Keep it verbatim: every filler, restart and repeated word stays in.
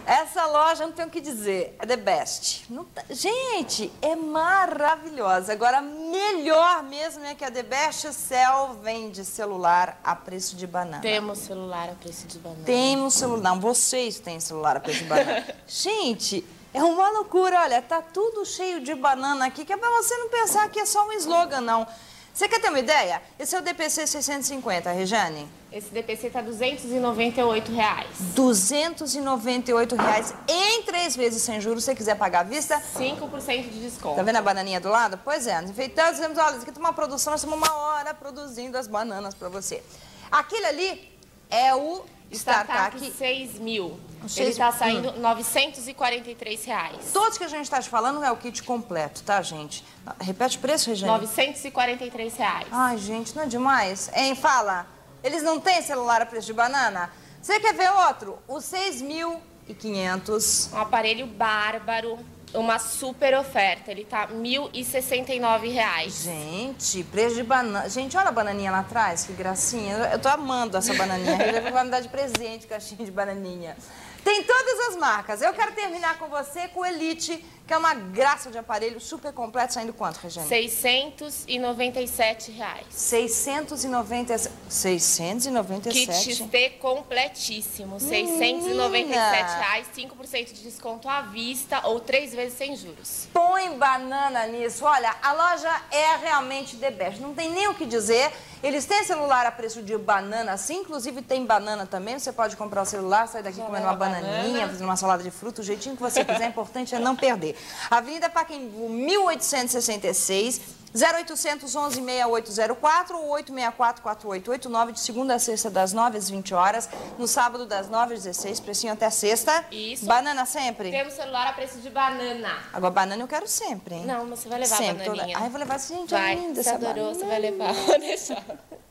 Essa loja, não tenho o que dizer, é the best. Não tá... Gente, é maravilhosa. Agora, melhor mesmo é que a The Best Cell vende celular a preço de banana. Temos celular a preço de banana. Temos celular, não, vocês têm celular a preço de banana. Gente, é uma loucura, olha, tá tudo cheio de banana aqui, que é pra você não pensar que é só um slogan, não. Você quer ter uma ideia? Esse é o D P C seiscentos e cinquenta, Regiane. Esse D P C tá duzentos e noventa e oito reais. duzentos e noventa e oito reais em três vezes sem juros, se você quiser pagar à vista. cinco por cento de desconto. Tá vendo a bananinha do lado? Pois é, enfeitando, dizemos, olha, isso aqui tem uma produção, nós estamos uma hora produzindo as bananas pra você. Aquele ali é o StarTAC seis mil. seis Ele tá mil. saindo novecentos e quarenta e três reais. Todos que a gente está te falando é o kit completo, tá, gente? Repete o preço, Regiane. novecentos e quarenta e três reais. Ai, gente, não é demais? Hein, fala. Eles não têm celular a preço de banana? Você quer ver outro? O seis mil e quinhentos. Um aparelho bárbaro, uma super oferta. Ele tá mil e sessenta e nove reais. Gente, preço de banana. Gente, olha a bananinha lá atrás, que gracinha. Eu tô amando essa bananinha. Ele vai me dar de presente caixinha de bananinha. Tem todas as marcas. Eu quero terminar com você com o Elite, que é uma graça de aparelho super completo. Saindo quanto, Regiane? seiscentos e noventa e sete reais. seiscentos e noventa e sete. seiscentos e noventa e sete. Kit X T completíssimo. seiscentos e noventa e sete reais, cinco por cento de desconto à vista ou três vezes sem juros. Põe banana nisso. Olha, a loja é realmente the best. Não tem nem o que dizer. Eles têm celular a preço de banana, sim. Inclusive tem banana também. Você pode comprar o celular, sair daqui Já comendo uma banana. bananinha, fazendo uma salada de fruta, o jeitinho que você quiser. O importante é não perder. Avenida Pacaembu, mil oitocentos e sessenta e seis, zero oitocentos, onze, sessenta e oito zero quatro ou oito seis quatro, quatro oito oito nove, de segunda a sexta, das nove às vinte horas. No sábado, das nove às dezesseis, precinho até sexta. Isso. Banana sempre? Temos celular a preço de banana. Agora, banana eu quero sempre, hein? Não, mas você vai levar sempre. a bananinha. Toda... Ai, vou levar essa gente Vai, linda, você essa adorou, banana. você vai levar. Vou deixar.